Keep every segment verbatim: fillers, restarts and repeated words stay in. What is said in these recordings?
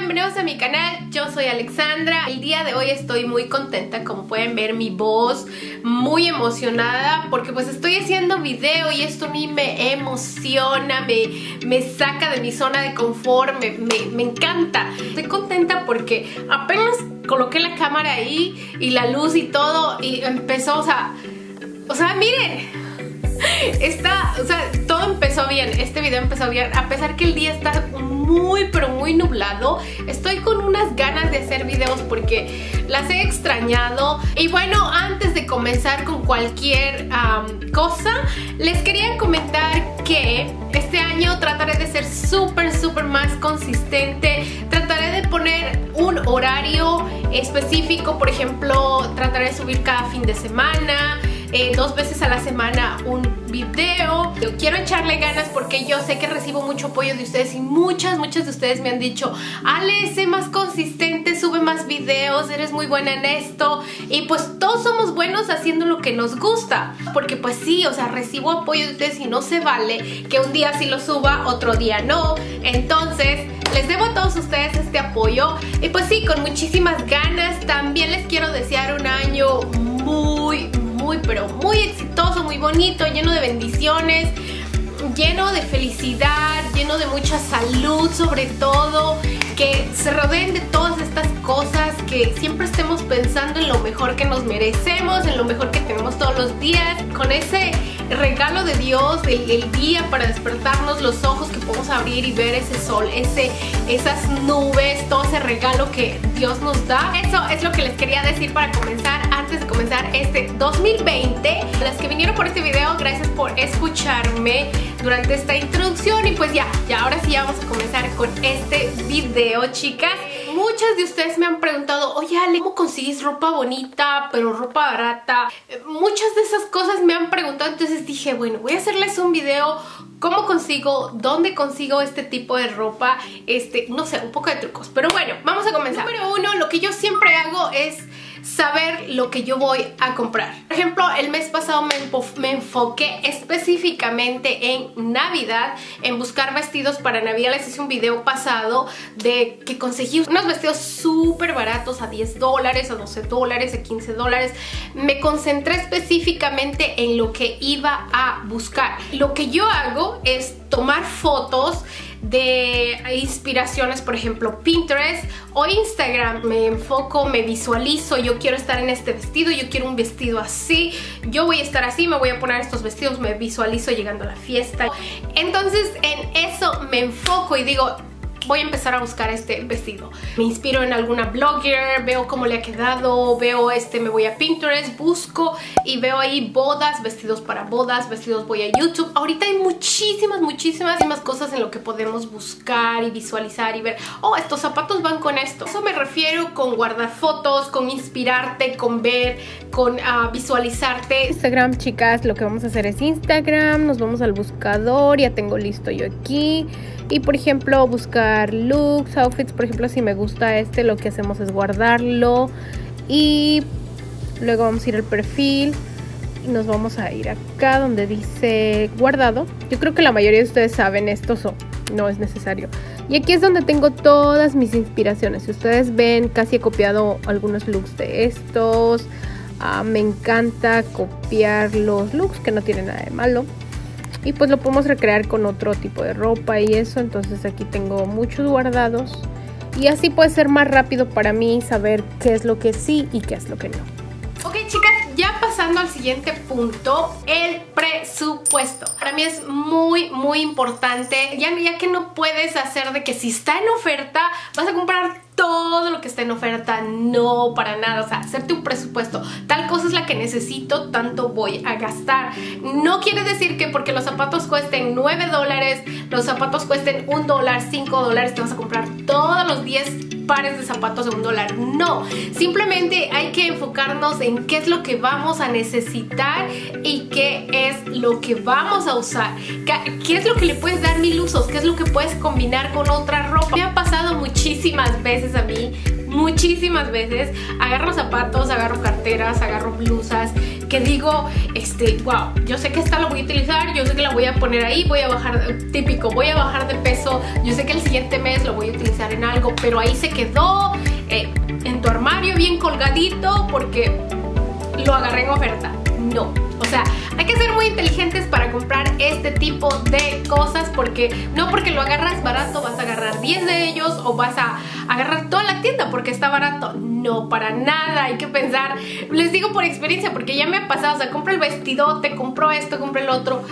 bienvenidos a mi canal, yo soy Alexandra. El día de hoy estoy muy contenta, como pueden ver mi voz muy emocionada porque pues estoy haciendo video y esto a mí me emociona, me, me saca de mi zona de confort, me, me, me encanta. Estoy contenta porque apenas coloqué la cámara ahí y la luz y todo y empezó, o sea, o sea, miren. Está, o sea, todo empezó bien, este video empezó bien, a pesar que el día está muy, pero muy nublado. Estoy con unas ganas de hacer videos porque las he extrañado. Y bueno, antes de comenzar con cualquier um, cosa, les quería comentar que este año trataré de ser súper, súper más consistente. Trataré de poner un horario específico, por ejemplo, trataré de subir cada fin de semana. Eh, dos veces a la semana un video. Yo quiero echarle ganas porque yo sé que recibo mucho apoyo de ustedes y muchas, muchas de ustedes me han dicho: Ale, sé más consistente, sube más videos, eres muy buena en esto. Y pues todos somos buenos haciendo lo que nos gusta, porque pues sí, o sea, recibo apoyo de ustedes y no se vale que un día sí lo suba, otro día no. Entonces les debo a todos ustedes este apoyo y pues sí, con muchísimas ganas. También les quiero desear un año muy, muy, pero muy exitoso, muy bonito, lleno de bendiciones, lleno de felicidad, lleno de mucha salud, sobre todo, que se rodeen de todas estas cosas, que siempre estemos pensando en lo mejor que nos merecemos, en lo mejor que tenemos todos los días, con ese regalo de Dios, el, el día para despertarnos los ojos, que podemos abrir y ver ese sol, ese, esas nubes, todo ese regalo que Dios nos da. Eso es lo que les quería decir para comenzar, antes de comenzar este dos mil veinte. Las que vinieron por este video, gracias por escucharme durante esta introducción. Y pues ya, ya ahora sí ya vamos a comenzar con este video, chicas. Muchas de ustedes me han preguntado: oye Ale, ¿cómo consigues ropa bonita pero ropa barata? Muchas de esas cosas me han preguntado, entonces dije, bueno, voy a hacerles un video cómo consigo, dónde consigo este tipo de ropa, este, no sé, un poco de trucos. Pero bueno, vamos a comenzar. Número uno, lo que yo siempre hago es saber lo que yo voy a comprar. Por ejemplo, el mes pasado me, me enfoqué específicamente en Navidad, en buscar vestidos para Navidad. Les hice un video pasado de que conseguí unos vestidos súper baratos, a diez dólares, a doce dólares, a quince dólares. Me concentré específicamente en lo que iba a buscar. Lo que yo hago es tomar fotos de inspiraciones, por ejemplo Pinterest o Instagram. Me enfoco, me visualizo, yo quiero estar en este vestido, yo quiero un vestido así, yo voy a estar así, me voy a poner estos vestidos, me visualizo llegando a la fiesta. Entonces en eso me enfoco y digo, voy a empezar a buscar este vestido. Me inspiro en alguna blogger, veo cómo le ha quedado, veo este, me voy a Pinterest, busco y veo ahí bodas, vestidos para bodas, vestidos, voy a YouTube. Ahorita hay muchísimas, muchísimas más cosas en lo que podemos buscar y visualizar y ver, oh, estos zapatos van con esto. Eso me refiero con guardar fotos, con inspirarte, con ver, con uh, visualizarte. Instagram, chicas, lo que vamos a hacer es Instagram, nos vamos al buscador, ya tengo listo yo aquí. Y por ejemplo buscar looks, outfits, por ejemplo si me gusta este, lo que hacemos es guardarlo. Y luego vamos a ir al perfil y nos vamos a ir acá donde dice guardado. Yo creo que la mayoría de ustedes saben esto, so, no es necesario. Y aquí es donde tengo todas mis inspiraciones. Si ustedes ven, casi he copiado algunos looks de estos. Uh, me encanta copiar los looks, que no tiene nada de malo. Y pues lo podemos recrear con otro tipo de ropa y eso. Entonces aquí tengo muchos guardados. Y así puede ser más rápido para mí saber qué es lo que sí y qué es lo que no. Ok, chicas, ya pasando al siguiente punto, el presupuesto. Para mí es muy, muy importante. Ya, ya que no puedes hacer de que si está en oferta, vas a comprar todo lo que está en oferta. No, para nada. O sea, hacerte un presupuesto. Tal cosa es la que necesito, tanto voy a gastar. No quiere decir que porque los zapatos cuesten nueve dólares, los zapatos cuesten un dólar, cinco dólares, te vas a comprar todos los diez pares de zapatos de un dólar. No, simplemente hay que enfocarnos en qué es lo que vamos a necesitar y qué es lo que vamos a usar. ¿Qué es lo que le puedes dar mil usos? ¿Qué es lo que puedes combinar con otra ropa? Me ha pasado muchísimas veces a mí, muchísimas veces. Agarro zapatos, agarro carteras, agarro blusas, que digo, este, wow, yo sé que esta la voy a utilizar, yo sé que la voy a poner ahí, voy a bajar, típico, voy a bajar de peso, yo sé que el siguiente mes lo voy a utilizar en algo, pero ahí se quedó eh, en tu armario bien colgadito porque lo agarré en oferta. No, o sea, hay que ser muy inteligentes para comprar este tipo de cosas, porque no porque lo agarras barato vas a agarrar diez de ellos o vas a agarrar toda la tienda porque está barato. No, para nada, hay que pensar. Les digo por experiencia, porque ya me ha pasado, o sea, compro el vestidote, compro esto, compro el otro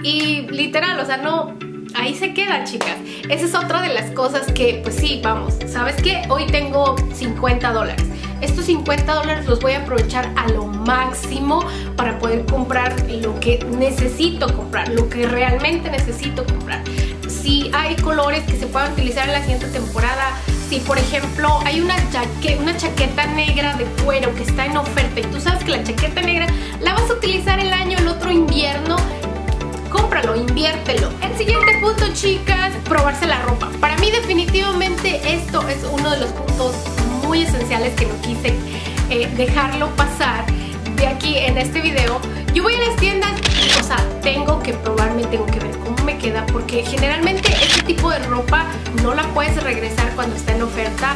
y literal, o sea, no... Ahí se queda, chicas. Esa es otra de las cosas que, pues sí, vamos, ¿sabes qué? Hoy tengo cincuenta dólares. Estos cincuenta dólares los voy a aprovechar a lo máximo para poder comprar lo que necesito comprar, lo que realmente necesito comprar. Si hay colores que se puedan utilizar en la siguiente temporada, si por ejemplo hay una, chaque una chaqueta negra de cuero que está en oferta y tú sabes que la chaqueta negra la vas a utilizar el año, el otro invierno, cómpralo, inviértelo. El siguiente punto, chicas, probarse la ropa. Para mí definitivamente esto es uno de los puntos muy esenciales que no quise eh, dejarlo pasar de aquí en este video. Yo voy a las tiendas y, o sea, tengo que probarme, tengo que ver cómo me queda, porque generalmente este tipo de ropa no la puedes regresar cuando está en oferta.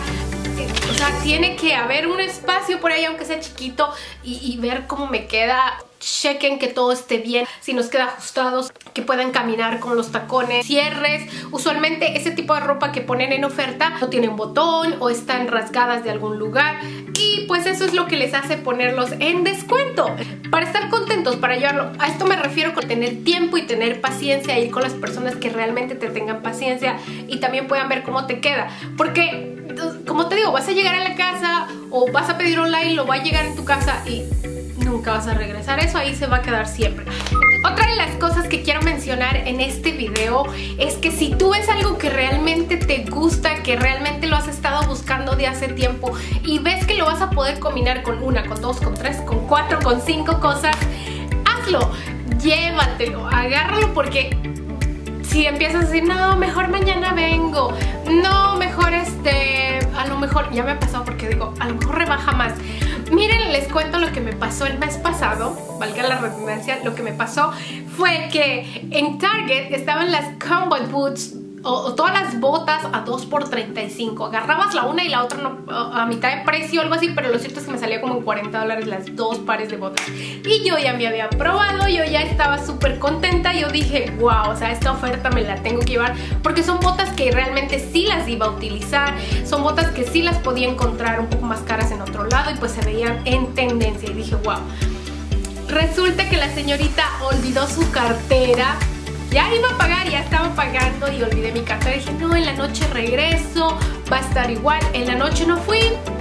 O sea, tiene que haber un espacio por ahí, aunque sea chiquito, y, y ver cómo me queda. Chequen que todo esté bien, si nos queda ajustados, que puedan caminar con los tacones, cierres. Usualmente ese tipo de ropa que ponen en oferta no tienen botón o están rasgadas de algún lugar, y pues eso es lo que les hace ponerlos en descuento. Para estar contentos, para llevarlo, a esto me refiero con tener tiempo y tener paciencia, ir con las personas que realmente te tengan paciencia y también puedan ver cómo te queda, porque como te digo, vas a llegar a la casa o vas a pedir online, lo va a llegar en tu casa y nunca vas a regresar. Eso ahí se va a quedar siempre. Otra de las cosas que quiero mencionar en este video es que si tú ves algo que realmente te gusta, que realmente lo has estado buscando de hace tiempo y ves que lo vas a poder combinar con una, con dos, con tres, con cuatro, con cinco cosas, hazlo, llévatelo, agárralo, porque si empiezas a decir, no, mejor mañana vengo, no, mejor este, a lo mejor, ya me ha pasado porque digo, a lo mejor rebaja más. Miren, les cuento lo que me pasó el mes pasado, valga la redundancia, lo que me pasó fue que en Target estaban las combat boots o, o todas las botas a dos por treinta y cinco. Agarrabas la una y la otra no, a mitad de precio o algo así, pero lo cierto es que me salía como en cuarenta dólares las dos pares de botas. Y yo ya me había probado, yo ya estaba súper contenta, yo dije, wow, o sea, esta oferta me la tengo que llevar, porque son botas que realmente sí las iba a utilizar, son botas que sí las podía encontrar un poco más caras en otro lado y pues se veían en tendencia, y dije, wow. Resulta que la señorita olvidó su cartera. Ya iba a pagar, ya estaba pagando y olvidé mi cartera. Dije, no, en la noche regreso, va a estar igual. En la noche no fui,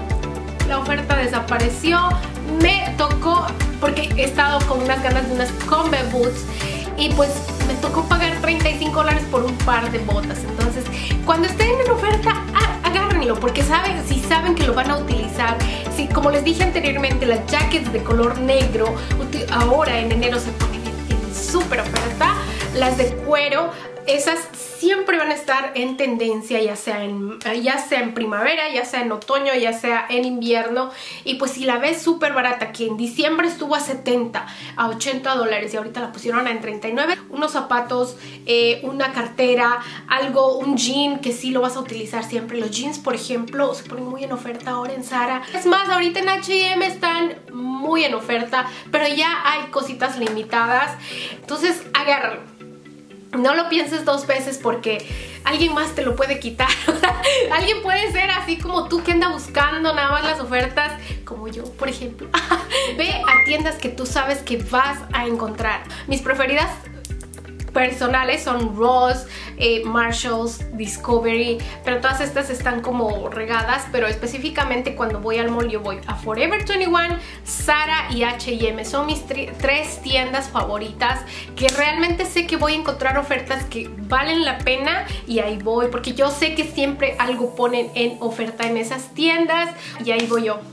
la oferta desapareció. Me tocó, porque he estado con unas ganas de unas combat boots, y pues me tocó pagar treinta y cinco dólares por un par de botas. Entonces, cuando estén en oferta, agárrenlo, porque saben, si saben que lo van a utilizar. Si, como les dije anteriormente, las jackets de color negro ahora en enero se ponen en súper oferta. Las de cuero, esas siempre van a estar en tendencia, ya sea en, ya sea en primavera, ya sea en otoño, ya sea en invierno. Y pues si la ves súper barata, que en diciembre estuvo a setenta, a ochenta dólares y ahorita la pusieron en treinta y nueve, unos zapatos, eh, una cartera, algo, un jean que sí lo vas a utilizar siempre. Los jeans, por ejemplo, se ponen muy en oferta ahora en Zara. Es más, ahorita en H y M están muy en oferta, pero ya hay cositas limitadas. Entonces, agárralo. No lo pienses dos veces, porque alguien más te lo puede quitar. Alguien puede ser así como tú, que anda buscando nada más las ofertas, como yo, por ejemplo. Ve a tiendas que tú sabes que vas a encontrar. Mis preferidas personales son Ross, eh, Marshalls, Discovery, pero todas estas están como regadas. Pero específicamente cuando voy al mall yo voy a Forever veintiuno, Zara y H y M. Son mis tres tiendas favoritas, que realmente sé que voy a encontrar ofertas que valen la pena, y ahí voy, porque yo sé que siempre algo ponen en oferta en esas tiendas, y ahí voy yo.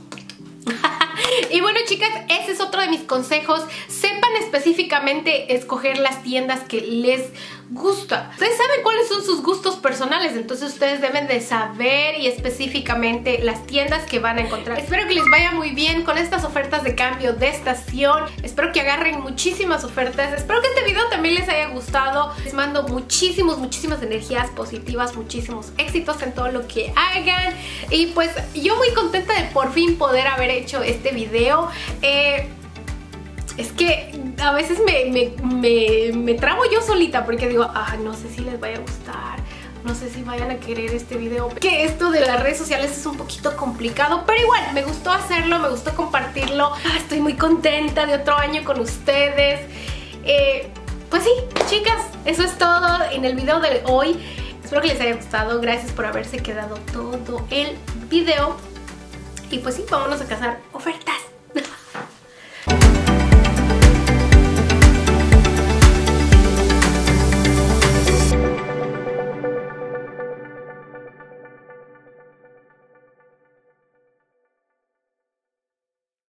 Y bueno, chicas, ese es otro de mis consejos. Sepan específicamente escoger las tiendas que les gusta. Ustedes saben cuáles son sus gustos personales, entonces ustedes deben de saber y específicamente las tiendas que van a encontrar. Espero que les vaya muy bien con estas ofertas de cambio de estación. Espero que agarren muchísimas ofertas. Espero que este video también les haya gustado. Les mando muchísimos, muchísimas energías positivas, muchísimos éxitos en todo lo que hagan. Y pues yo muy contenta de por fin poder haber hecho este video. Eh... Es que a veces me, me, me, me trabo yo solita porque digo, ah, no sé si les vaya a gustar, no sé si vayan a querer este video. Que esto de las redes sociales es un poquito complicado, pero igual, me gustó hacerlo, me gustó compartirlo. Ah, estoy muy contenta de otro año con ustedes. Eh, pues sí, chicas, eso es todo en el video de hoy. Espero que les haya gustado, gracias por haberse quedado todo el video. Y pues sí, vámonos a cazar ofertas.